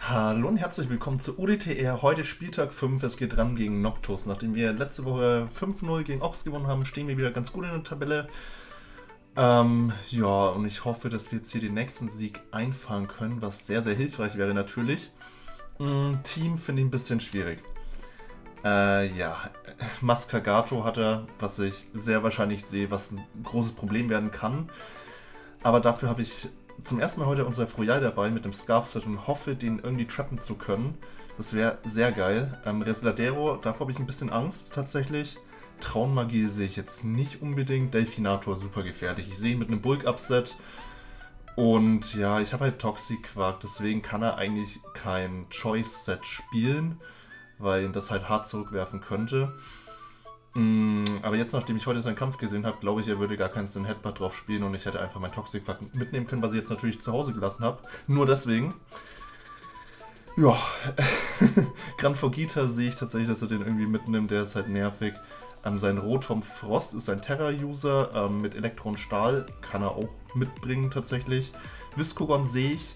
Hallo und herzlich willkommen zu UDTR. Heute Spieltag 5. Es geht ran gegen Noctus. Nachdem wir letzte Woche 5-0 gegen Ox gewonnen haben, stehen wir wieder ganz gut in der Tabelle. Ja, und ich hoffe, dass wir jetzt hier den nächsten Sieg einfahren können, was sehr, sehr hilfreich wäre natürlich. Team finde ich ein bisschen schwierig. Ja, Mascagato hat er, was ich sehr wahrscheinlich sehe, was ein großes Problem werden kann. Aber dafür habe ich zum ersten Mal heute unsere Froyal dabei mit dem Scarf-Set und hoffe, den irgendwie trappen zu können. Das wäre sehr geil. Resladero, davor habe ich ein bisschen Angst tatsächlich. Traunmagie sehe ich jetzt nicht unbedingt. Delfinator super gefährlich. Ich sehe ihn mit einem Bulk-Upset. Und ja, ich habe halt Toxic-Quark, deswegen kann er eigentlich kein Choice-Set spielen, weil ihn das halt hart zurückwerfen könnte. Aber jetzt, nachdem ich heute seinen Kampf gesehen habe, glaube ich, er würde gar keinen Sin Headbutt drauf spielen und ich hätte einfach mein Toxic mitnehmen können, was ich jetzt natürlich zu Hause gelassen habe. Nur deswegen. Ja, Gran Fogita sehe ich tatsächlich, dass er den irgendwie mitnimmt, der ist halt nervig. Sein Rotom Frost ist ein Terra-User, mit Elektro und Stahl kann er auch mitbringen tatsächlich. Viscogon sehe ich.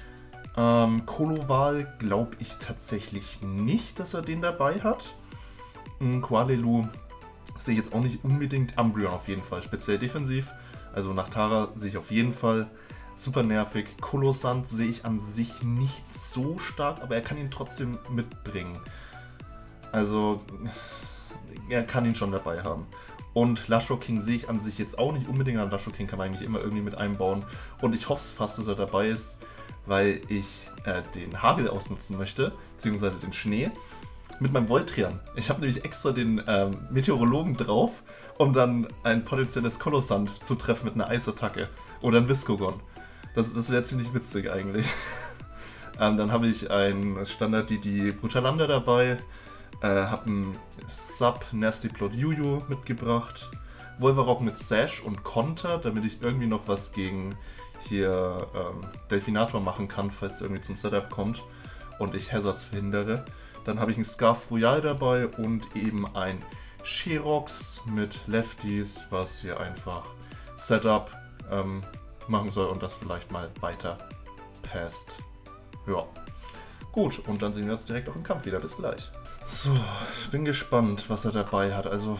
Koloval glaube ich tatsächlich nicht, dass er den dabei hat. Qualelu sehe ich jetzt auch nicht unbedingt. Umbreon auf jeden Fall, speziell defensiv. Also nach Tara sehe ich auf jeden Fall. Super nervig. Kolossant sehe ich an sich nicht so stark, aber er kann ihn trotzdem mitbringen. Also er kann ihn schon dabei haben. Und Lasho King sehe ich an sich jetzt auch nicht unbedingt. Aber Lasho King kann man eigentlich immer irgendwie mit einbauen. Und ich hoffe fast, dass er dabei ist, weil ich den Hagel ausnutzen möchte, beziehungsweise den Schnee. Mit meinem Voltrian. Ich habe nämlich extra den Meteorologen drauf, um dann ein potenzielles Kolossant zu treffen mit einer Eisattacke. Oder ein Viscogon. Das wäre ziemlich witzig eigentlich. Dann habe ich ein Standard die Brutalanda dabei. Habe einen Sub Nasty Plot Yuyu mitgebracht. Wolvarok mit Sash und Konter, damit ich irgendwie noch was gegen hier Delfinator machen kann, falls er irgendwie zum Setup kommt und ich Hazards verhindere. Dann habe ich einen Scarf Royal dabei und eben ein Sherox mit Lefties, was hier einfach Setup machen soll und das vielleicht mal weiter passt. Ja. Gut, und dann sehen wir uns direkt auch im Kampf wieder. Bis gleich. So, ich bin gespannt, was er dabei hat. Also,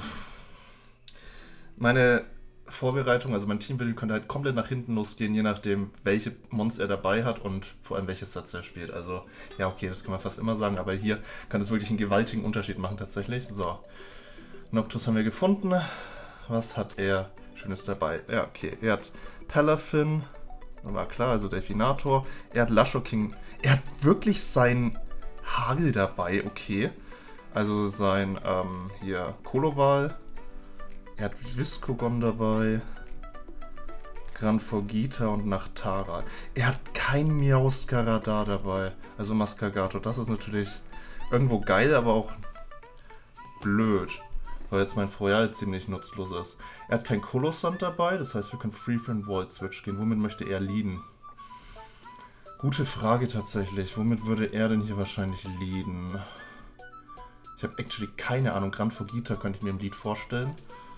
meine Vorbereitung, also mein Teambuilding könnte halt komplett nach hinten losgehen, je nachdem, welche Mons er dabei hat und vor allem welches Satz er spielt. Also, ja, okay, das kann man fast immer sagen, aber hier kann es wirklich einen gewaltigen Unterschied machen tatsächlich. So, Noctus haben wir gefunden. Was hat er Schönes dabei? Ja, okay, er hat Palafin, war klar, also Delfinator. Er hat Lasho King, er hat wirklich sein Hagel dabei, okay. Also sein, hier, Koloval. Er hat Viscogon dabei, Gran Fogita und Nachtara. Er hat kein Meowscarada dabei, also Mascagato. Das ist natürlich irgendwo geil, aber auch blöd, weil jetzt mein Froyal ziemlich nutzlos ist. Er hat kein Kolossant dabei, das heißt, wir können free für einen Volt Switch gehen. Womit möchte er leaden? Gute Frage tatsächlich. Womit würde er denn hier wahrscheinlich leaden? Ich habe actually keine Ahnung. Gran Fogita könnte ich mir im Lead vorstellen.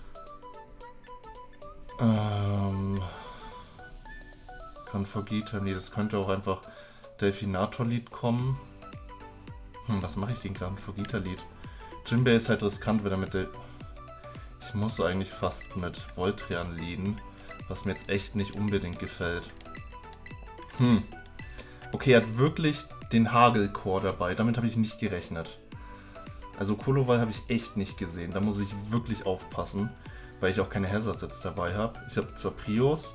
Gran Fogita, nee, das könnte auch einfach Delfinator-Lied kommen. Was mache ich gegen Gran Fogita-Lied? Jinbei ist halt riskant, wenn er mit der... Ich muss eigentlich fast mit Voltrian leaden, was mir jetzt echt nicht unbedingt gefällt. Okay, er hat wirklich den Hagelcore dabei, damit habe ich nicht gerechnet. Also Koloval habe ich echt nicht gesehen, da muss ich wirklich aufpassen, weil ich auch keine Hazards jetzt dabei habe. Ich habe zwar Prios,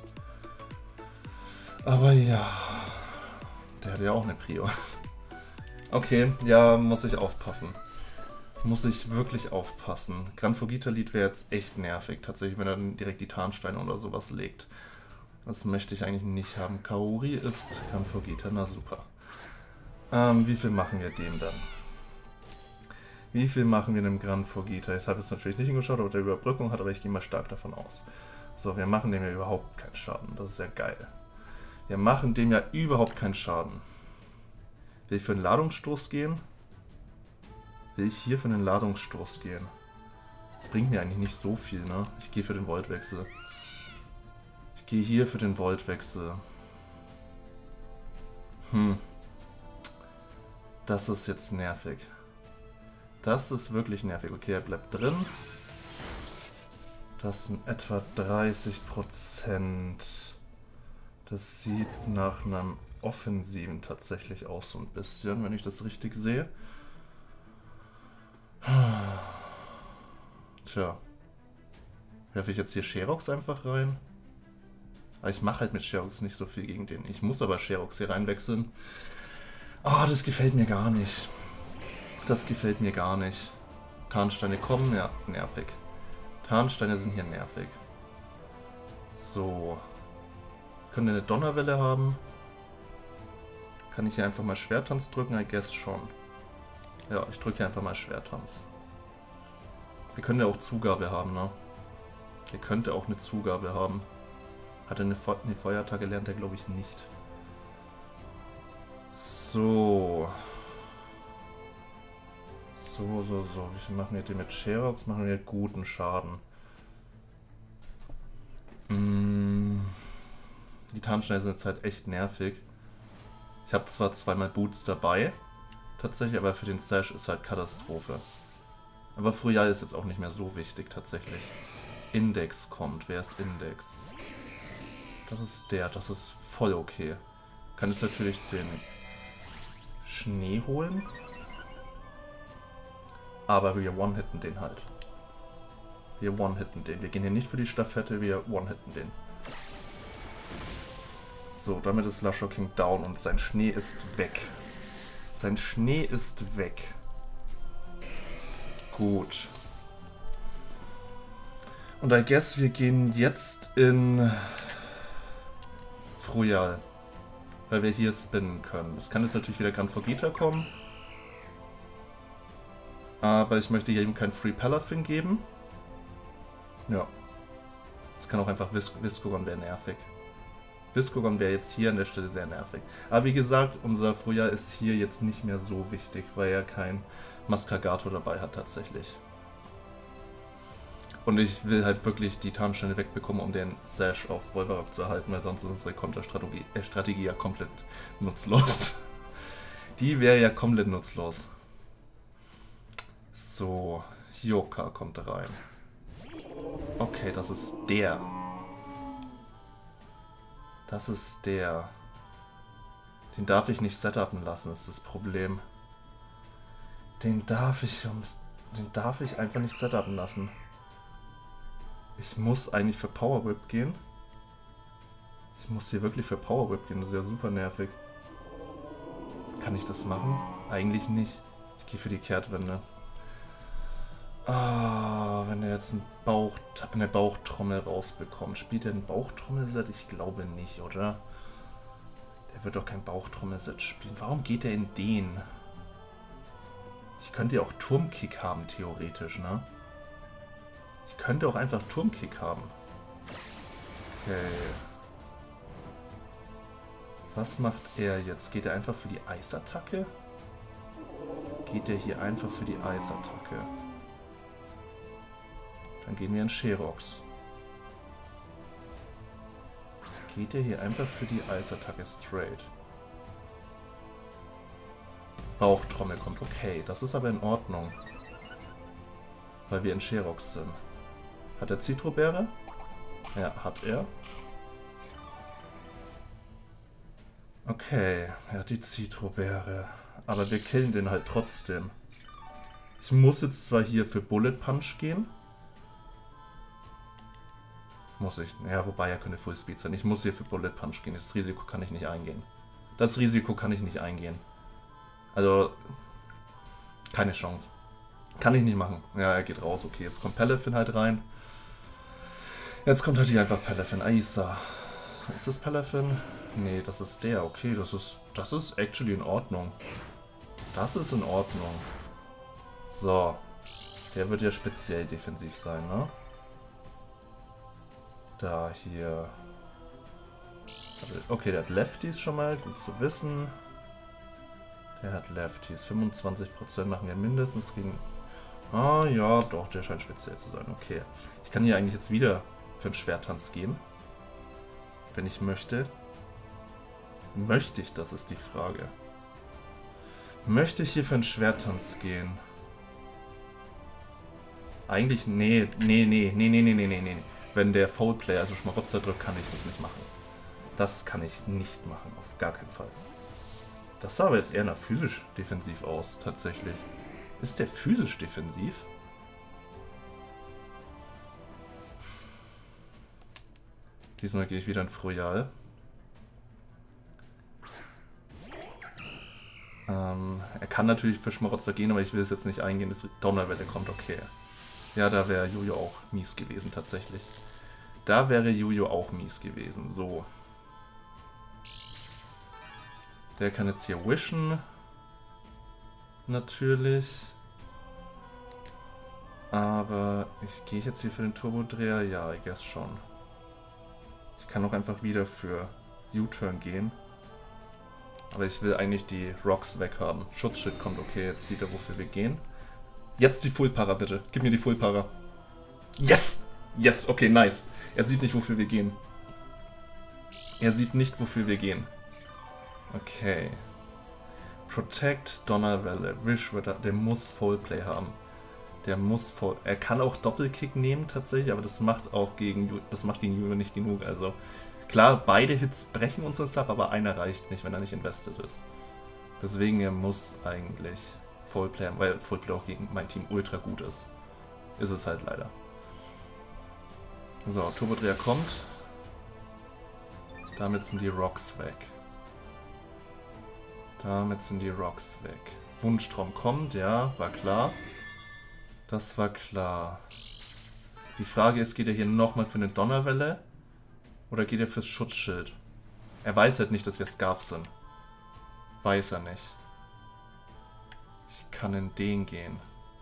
aber ja, der hat ja auch eine Prio. Okay, ja, muss ich aufpassen. Muss ich wirklich aufpassen. Gran Fogita-Lied wäre jetzt echt nervig, tatsächlich, wenn er dann direkt die Tarnsteine oder sowas legt. Das möchte ich eigentlich nicht haben. Kaori ist Gran Fogita, na super. Wie viel machen wir dem dann? Wie viel machen wir dem Gran Fogita? Ich habe jetzt natürlich nicht hingeschaut, ob der Überbrückung hat, aber ich gehe mal stark davon aus. So, wir machen dem ja überhaupt keinen Schaden. Das ist ja geil. Wir machen dem ja überhaupt keinen Schaden. Will ich für einen Ladungsstoß gehen? Will ich hier für einen Ladungsstoß gehen? Das bringt mir eigentlich nicht so viel, ne? Ich gehe für den Voltwechsel. Ich gehe hier für den Voltwechsel. Das ist jetzt nervig. Das ist wirklich nervig. Okay, er bleibt drin. Das sind etwa 30%. Das sieht nach einem Offensiven tatsächlich aus, so ein bisschen, wenn ich das richtig sehe. Tja. Werfe ich jetzt hier Sherox einfach rein? Aber ich mache halt mit Sherox nicht so viel gegen den. Ich muss aber Sherox hier reinwechseln. Ah, das gefällt mir gar nicht. Das gefällt mir gar nicht. Tarnsteine kommen, ja, nervig. Tarnsteine sind hier nervig. So. Können wir eine Donnerwelle haben? Kann ich hier einfach mal Schwertanz drücken? I guess schon. Ja, ich drücke hier einfach mal Schwertanz. Wir können ja auch Zugabe haben, ne? Der könnte auch eine Zugabe haben. Hat er eine Feuerattacke, lernt er glaube ich nicht. So. So. Wie viel machen wir hier mit Sherox? Machen wir guten Schaden. Die Tarnsteine sind jetzt halt echt nervig. Ich habe zwar zweimal Boots dabei, tatsächlich, aber für den Stash ist halt Katastrophe. Aber Froyal ist jetzt auch nicht mehr so wichtig, tatsächlich. Index kommt. Wer ist Index? Das ist der, das ist voll okay. Kann jetzt natürlich den Schnee holen. Aber wir one-hitten den halt. Wir one-hitten den. Wir gehen hier nicht für die Staffette, wir one-hitten den. So, damit ist Lasho King down und sein Schnee ist weg. Sein Schnee ist weg. Gut. Und I guess wir gehen jetzt in Froyal. Weil wir hier spinnen können. Es kann jetzt natürlich wieder Gran Fogita kommen. Aber ich möchte hier eben kein Free Palafin geben. Ja. Es kann auch einfach Viscogon wäre nervig. Viscogon wäre jetzt hier an der Stelle sehr nervig. Aber wie gesagt, unser Froyal ist hier jetzt nicht mehr so wichtig, weil er kein Mascagato dabei hat tatsächlich. Und ich will halt wirklich die Tarnsteine wegbekommen, um den Sash auf Wolverock zu erhalten, weil sonst ist unsere Konterstrategie ja komplett nutzlos. Die wäre ja komplett nutzlos. So, Hyoka kommt rein. Okay, das ist der. Das ist der. Den darf ich nicht setupen lassen, ist das Problem. Den darf ich einfach nicht setupen lassen. Ich muss eigentlich für Power Whip gehen. Ich muss hier wirklich für Power Whip gehen, das ist ja super nervig. Kann ich das machen? Eigentlich nicht. Ich gehe für die Kehrtwende. Ah, wenn er jetzt eine Bauchtrommel rausbekommt. Spielt er ein Bauchtrommelset? Ich glaube nicht, oder? Der wird doch kein Bauchtrommelset spielen. Warum geht er in den? Ich könnte ja auch Turmkick haben, theoretisch, ne? Ich könnte auch einfach Turmkick haben. Okay. Was macht er jetzt? Geht er einfach für die Eisattacke? Geht er hier einfach für die Eisattacke? Dann gehen wir in Sherox. Geht er hier einfach für die Eisattacke straight? Bauchtrommel kommt. Okay, das ist aber in Ordnung. Weil wir in Sherox sind. Hat er Zitrobeere? Ja, hat er. Okay, er hat die Zitrobeere. Aber wir killen den halt trotzdem. Ich muss jetzt zwar hier für Bullet Punch gehen. Muss ich. Ja, wobei er könnte Full Speed sein. Ich muss hier für Bullet Punch gehen. Das Risiko kann ich nicht eingehen. Das Risiko kann ich nicht eingehen. Also, keine Chance. Kann ich nicht machen. Ja, er geht raus. Okay, jetzt kommt Palafin halt rein. Jetzt kommt halt hier einfach Palafin. Aisa. Ist das Palafin? Nee, das ist der. Okay, das ist actually in Ordnung. Das ist in Ordnung. So. Der wird ja speziell defensiv sein, ne? Da, hier. Okay, der hat Lefties schon mal. Gut zu wissen. Der hat Lefties. 25% machen wir mindestens gegen... Ah, ja, doch, der scheint speziell zu sein. Okay. Ich kann hier eigentlich jetzt wieder für einen Schwerttanz gehen. Wenn ich möchte. Möchte ich, das ist die Frage. Möchte ich hier für einen Schwerttanz gehen? Eigentlich, nee. Wenn der Foulplayer, also Schmarotzer drückt, kann ich das nicht machen. Das kann ich nicht machen, auf gar keinen Fall. Das sah aber jetzt eher nach physisch defensiv aus, tatsächlich. Ist der physisch defensiv? Diesmal gehe ich wieder in Froyal. Er kann natürlich für Schmarotzer gehen, aber ich will es jetzt nicht eingehen, dass Donnerwelle kommt, okay. Ja, da wäre Jojo auch mies gewesen, tatsächlich. Da wäre Jojo auch mies gewesen, so. Der kann jetzt hier wischen. Natürlich. Aber gehe ich jetzt hier für den Turbodreher? Ja, I guess schon. Ich kann auch einfach wieder für U-Turn gehen. Aber ich will eigentlich die Rocks weghaben. Schutzschild kommt, okay, jetzt sieht er, wofür wir gehen. Jetzt die Full-Para, bitte. Gib mir die Full-Para. Yes! Yes, okay, nice. Er sieht nicht, wofür wir gehen. Er sieht nicht, wofür wir gehen. Okay. Protect, Donnerwelle, Wish, der muss Full-Play haben. Der muss voll. Er kann auch Doppelkick nehmen tatsächlich, aber das macht gegen Juve nicht genug. Also klar, beide Hits brechen unseren Sub, aber einer reicht nicht, wenn er nicht invested ist. Deswegen er muss eigentlich Fullplay haben, weil Fullplay auch gegen mein Team ultra gut ist. Ist es halt leider. So, Turbodreher kommt. Damit sind die Rocks weg. Damit sind die Rocks weg. Wunschtraum kommt, ja, war klar. Das war klar. Die Frage ist, geht er hier nochmal für eine Donnerwelle? Oder geht er fürs Schutzschild? Er weiß halt nicht, dass wir Scarf sind. Weiß er nicht. Ich kann in den gehen.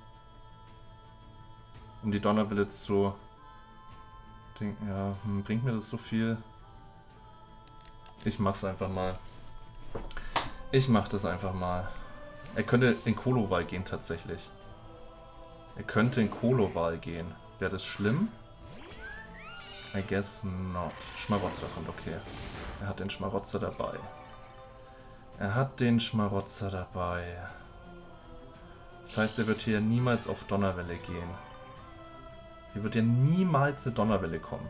Um die Donnerwelle zu... Ja, bringt mir das so viel? Ich mach's einfach mal. Ich mach das einfach mal. Er könnte in Kolowahl gehen tatsächlich. Er könnte in Kolowahl gehen. Wäre das schlimm? I guess not. Schmarotzer kommt, okay. Er hat den Schmarotzer dabei. Er hat den Schmarotzer dabei. Das heißt, er wird hier niemals auf Donnerwelle gehen. Hier wird ja niemals eine Donnerwelle kommen.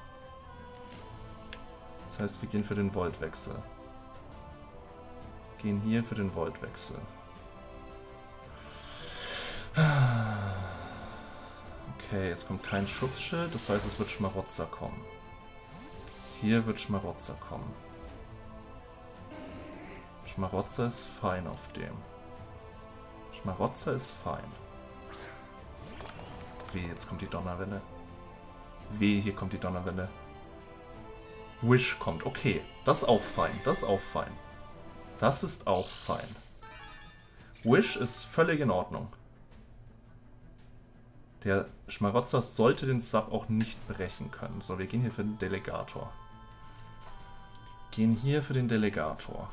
Das heißt, wir gehen für den Voltwechsel. Gehen hier für den Voltwechsel. Okay, es kommt kein Schutzschild, das heißt, es wird Schmarotzer kommen. Hier wird Schmarotzer kommen. Schmarotzer ist fein auf dem. Schmarotzer ist fein. Weh, jetzt kommt die Donnerwelle. Weh, hier kommt die Donnerwelle. Wish kommt, okay. Das ist auch fein, das ist auch fein. Das ist auch fein. Wish ist völlig in Ordnung. Der Schmarotzer sollte den Sub auch nicht brechen können. So, wir gehen hier für den Delegator. Gehen hier für den Delegator.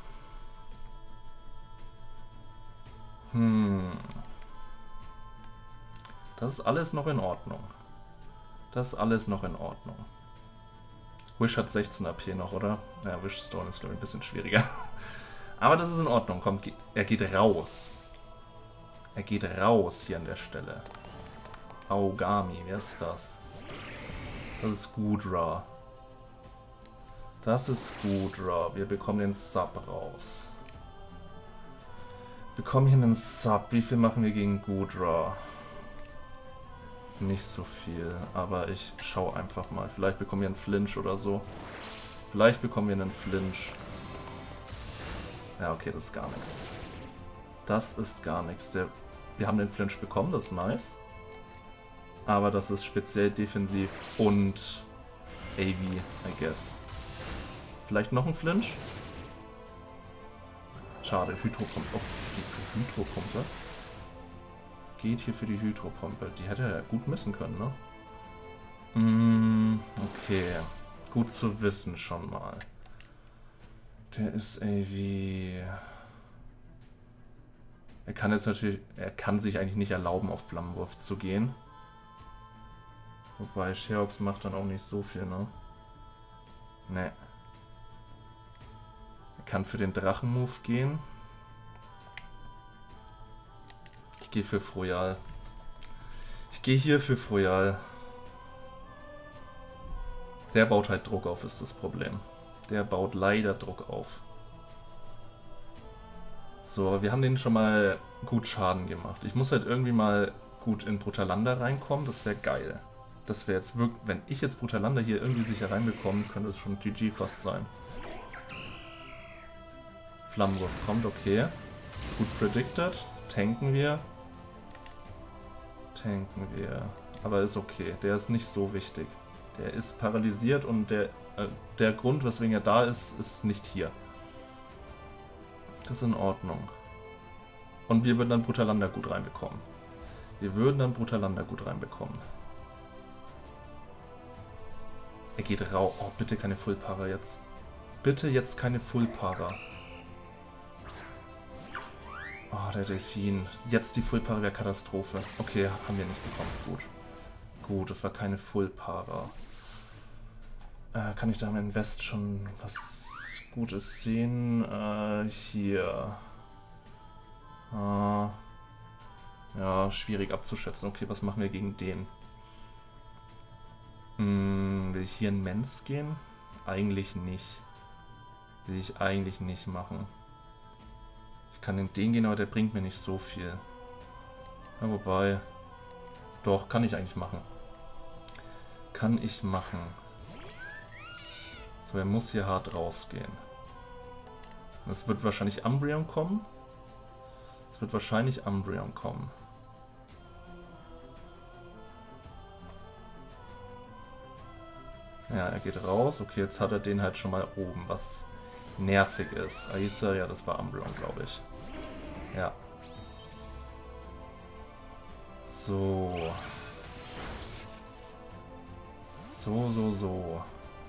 Das ist alles noch in Ordnung. Das ist alles noch in Ordnung. Wish hat 16 AP noch, oder? Ja, Wish Stone ist, glaube ich, ein bisschen schwieriger. Aber das ist in Ordnung. Komm, er geht raus. Er geht raus hier an der Stelle. Aogami, wer ist das? Das ist Gudra. Das ist Gudra. Wir bekommen den Sub raus. Wir bekommen hier einen Sub. Wie viel machen wir gegen Gudra? Nicht so viel, aber ich schaue einfach mal. Vielleicht bekommen wir einen Flinch oder so. Vielleicht bekommen wir einen Flinch. Ja, okay, das ist gar nichts. Das ist gar nichts. Wir haben den Flinch bekommen, das ist nice. Aber das ist speziell defensiv und AV, I guess. Vielleicht noch ein Flinch? Schade, Hydropumpe. Oh, geht für Hydropumpe. Geht hier für die Hydropumpe. Die hätte er gut missen können, ne? Okay. Gut zu wissen schon mal. Der ist AV. Er kann jetzt natürlich... Er kann sich eigentlich nicht erlauben, auf Flammenwurf zu gehen. Wobei, Sheox macht dann auch nicht so viel, ne? Ne. Er kann für den Drachenmove gehen. Ich gehe für Froyal. Ich gehe hier für Froyal. Der baut halt Druck auf, ist das Problem. Der baut leider Druck auf. So, aber wir haben denen schon mal gut Schaden gemacht. Ich muss halt irgendwie mal gut in Brutalanda reinkommen. Das wäre geil. Das wäre jetzt wirklich... Wenn ich jetzt Brutalanda hier irgendwie sicher reinbekomme, könnte es schon GG fast sein. Flammenwurf kommt, okay. Gut predicted. Tanken wir. Tanken wir. Aber ist okay. Der ist nicht so wichtig. Der ist paralysiert und der Grund, weswegen er da ist, ist nicht hier. Das ist in Ordnung. Und wir würden dann Brutalanda gut reinbekommen. Wir würden dann Brutalanda gut reinbekommen. Er geht rau. Oh, bitte keine Full-Para jetzt. Bitte jetzt keine Full-Para. Oh, der Delfin. Jetzt die Full-Para wäre Katastrophe. Okay, haben wir nicht bekommen. Gut. Gut, das war keine Full-Para. Kann ich da im Invest schon was Gutes sehen? Hier. Ja, schwierig abzuschätzen. Okay, was machen wir gegen den? Will ich hier in Mens gehen? Eigentlich nicht. Will ich eigentlich nicht machen. Ich kann in den gehen, aber der bringt mir nicht so viel. Ja, wobei... Doch, kann ich eigentlich machen. Kann ich machen. So, er muss hier hart rausgehen. Es wird wahrscheinlich Umbreon kommen. Es wird wahrscheinlich Umbreon kommen. Ja, er geht raus. Okay, jetzt hat er den halt schon mal oben, was nervig ist. Aisa, ja, das war Umbreon, glaube ich. Ja. So. So.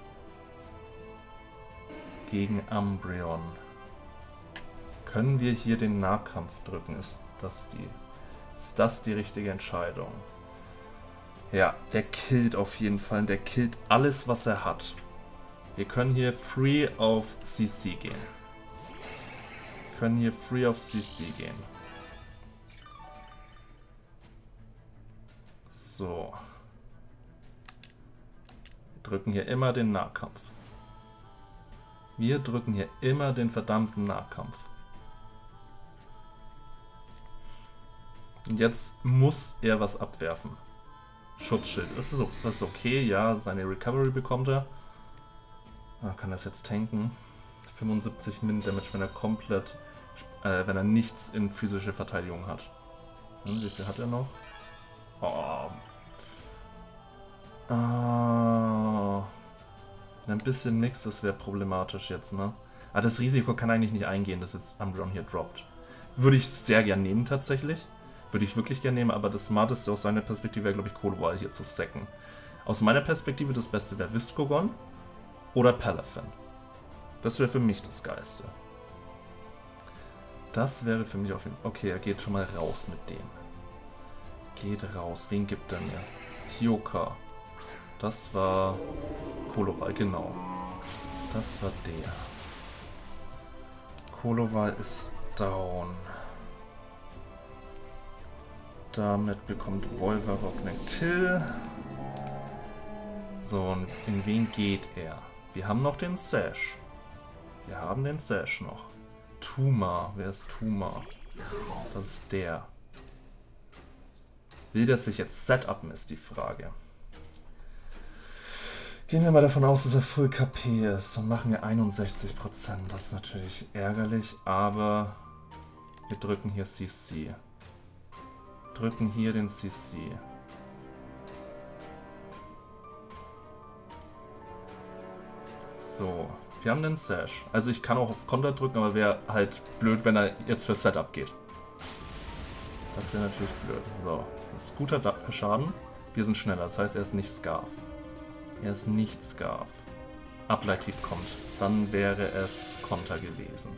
Gegen Umbreon. Können wir hier den Nahkampf drücken? Ist das die richtige Entscheidung? Ja, der killt auf jeden Fall. Der killt alles, was er hat. Wir können hier free auf CC gehen. So. Wir drücken hier immer den Nahkampf. Wir drücken hier immer den verdammten Nahkampf. Und jetzt muss er was abwerfen. Schutzschild. Das ist okay, ja. Seine Recovery bekommt er. Kann das jetzt tanken. 75 Min Damage, wenn er komplett... wenn er nichts in physische Verteidigung hat. Wie viel hat er noch? Ein bisschen nix, das wäre problematisch jetzt, ne? Aber das Risiko kann eigentlich nicht eingehen, dass jetzt Umbreon hier droppt. Würde ich sehr gern nehmen, tatsächlich. Würde ich wirklich gerne nehmen, aber das Smarteste aus seiner Perspektive wäre, glaube ich, Kolowal hier zu sacken. Aus meiner Perspektive das Beste wäre Viscogon oder Palafin. Das wäre für mich das Geilste. Das wäre für mich auf jeden Fall... Okay, er geht schon mal raus mit dem. Geht raus. Wen gibt er mir? Hyoka. Das war Kolowal, genau. Das war der. Kolowal ist down. Damit bekommt Wolverock einen Kill. So, und in wen geht er? Wir haben noch den Sash. Noch. Tuma. Wer ist Tuma? Das ist der. Will der sich jetzt setupen, ist die Frage. Gehen wir mal davon aus, dass er Full KP ist. Dann machen wir 61%. Das ist natürlich ärgerlich, aber wir drücken hier CC. Drücken hier den CC. So, wir haben den Sash. Also ich kann auch auf Konter drücken, aber wäre halt blöd, wenn er jetzt für Setup geht. Das wäre natürlich blöd. So, das ist guter Schaden. Wir sind schneller, das heißt, er ist nicht Scarf. Ableithieb kommt. Dann wäre es Konter gewesen.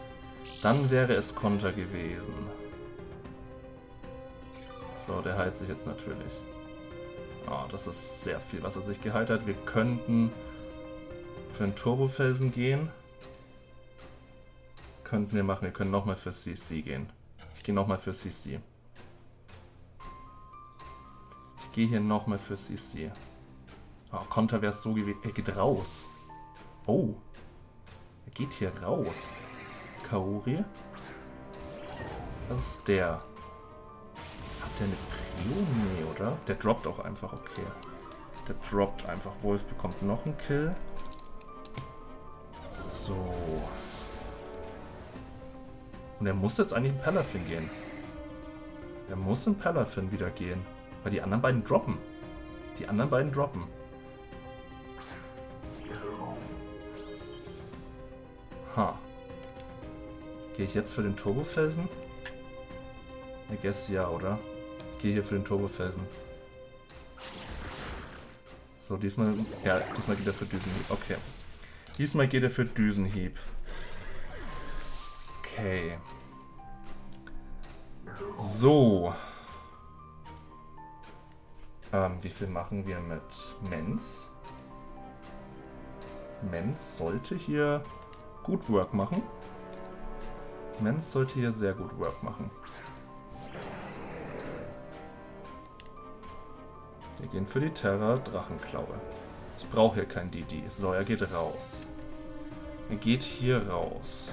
So, der heilt sich jetzt natürlich. Das ist sehr viel, was er sich geheilt hat. Wir könnten für einen Turbofelsen gehen. Könnten wir machen. Wir können nochmal für CC gehen. Ich gehe nochmal für CC. Ich gehe hier nochmal für CC. Oh, Konter wäre es so gewesen. Er geht raus. Oh. Er geht hier raus. Kaori. Was ist der? Hat der eine Prio? Nee, oder? Der droppt auch einfach, okay. Der droppt einfach. Wolf bekommt noch einen Kill. So. Und er muss jetzt eigentlich in Palafin gehen. Er muss in Palafin wieder gehen. Weil die anderen beiden droppen. Die anderen beiden droppen. Ha. Gehe ich jetzt für den Turbofelsen? Ich guess ja, oder? Ich gehe hier für den Turbofelsen. So, diesmal... Ja, diesmal geht er für Düsenhieb. Okay. Diesmal geht er für Düsenhieb. Okay. So. Wie viel machen wir mit Mens? Mens sollte hier gut Work machen. Mens sollte hier sehr gut Work machen. Wir gehen für die Terra Drachenklaue. Ich brauche hier kein DD. So, er geht raus. Er geht hier raus.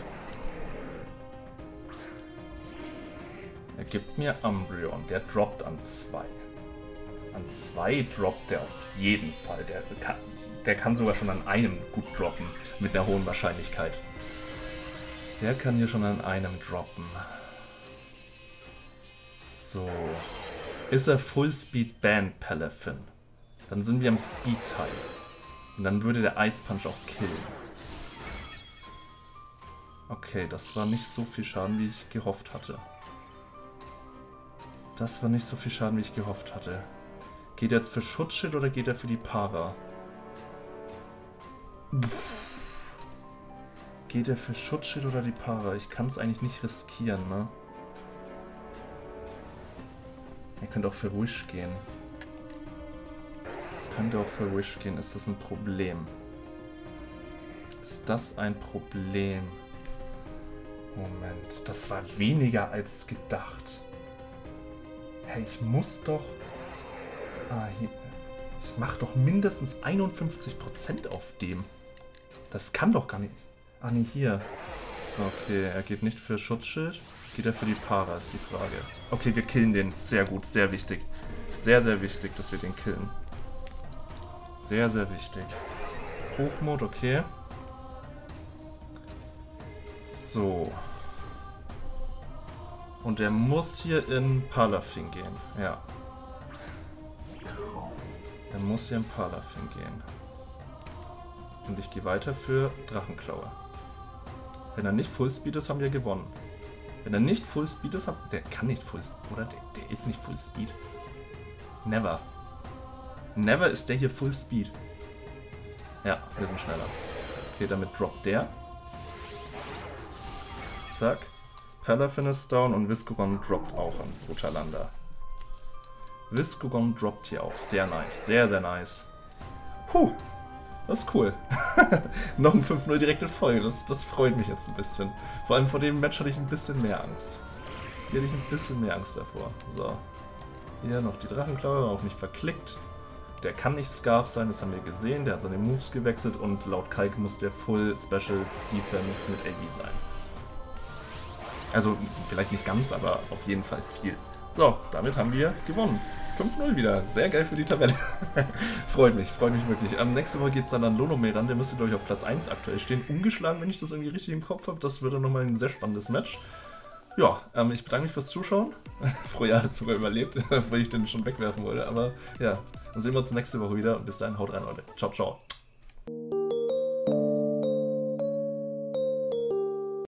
Er gibt mir Umbreon. Der droppt an 2. An 2 droppt der auf jeden Fall. Der kann sogar schon an einem gut droppen. Mit einer hohen Wahrscheinlichkeit. Der kann hier schon an einem droppen. So. Ist er Full Speed Band Palafin? Dann sind wir am Speed-Teil. Und dann würde der Ice Punch auch killen. Okay, das war nicht so viel Schaden, wie ich gehofft hatte. Das war nicht so viel Schaden, wie ich gehofft hatte. Geht er jetzt für Schutzschild oder geht er für die Para? Pff. Geht er für Schutzschild oder die Para? Ich kann es eigentlich nicht riskieren, ne? Er könnte auch für Wish gehen. Könnte auch für Wish gehen. Ist das ein Problem? Ist das ein Problem? Moment. Das war weniger als gedacht. Hey, ich muss doch... Ah, hier. Ich mache doch mindestens 51% auf dem. Das kann doch gar nicht... Ah, nee, hier. So, okay. Er geht nicht für Schutzschild. Geht er für die Para, ist die Frage. Okay, wir killen den. Sehr gut, sehr wichtig. Sehr, sehr wichtig, dass wir den killen. Sehr, sehr wichtig. Hochmod, okay. So. Und er muss hier in Palafin gehen. Ja. Er muss hier in Palafin gehen. Und ich gehe weiter für Drachenklaue. Wenn er nicht Fullspeed ist, haben wir gewonnen. Wenn er nicht Fullspeed ist, der kann nicht Fullspeed, oder? Der ist nicht Fullspeed. Never. Never ist der hier Fullspeed. Ja, wir sind schneller. Okay, damit droppt der. Zack. Palafin ist down und Viscogon droppt auch an Brutalanda. Viscogon droppt hier auch. Sehr nice. Sehr, sehr nice. Puh. Das ist cool. Noch ein 5-0 direkt in Folge. Das freut mich jetzt ein bisschen. Vor allem vor dem Match hatte ich ein bisschen mehr Angst. Hier hatte ich ein bisschen mehr Angst davor. So. Hier noch die Drachenklaue, auch nicht verklickt. Der kann nicht Scarf sein, das haben wir gesehen. Der hat seine Moves gewechselt und laut Kalk muss der Full Special Defense mit AV sein. Also vielleicht nicht ganz, aber auf jeden Fall viel. So, damit haben wir gewonnen. 5-0 wieder. Sehr geil für die Tabelle. freut mich wirklich. Nächste Woche geht es dann an Lonome ran. Der müsste, glaube ich, auf Platz 1 aktuell stehen. Ungeschlagen, wenn ich das irgendwie richtig im Kopf habe. Das wird dann nochmal ein sehr spannendes Match. Ja, ich bedanke mich fürs Zuschauen. Froja hat sogar überlebt, weil ich den schon wegwerfen wollte. Aber ja, dann sehen wir uns nächste Woche wieder. Und bis dahin, haut rein, Leute. Ciao, ciao.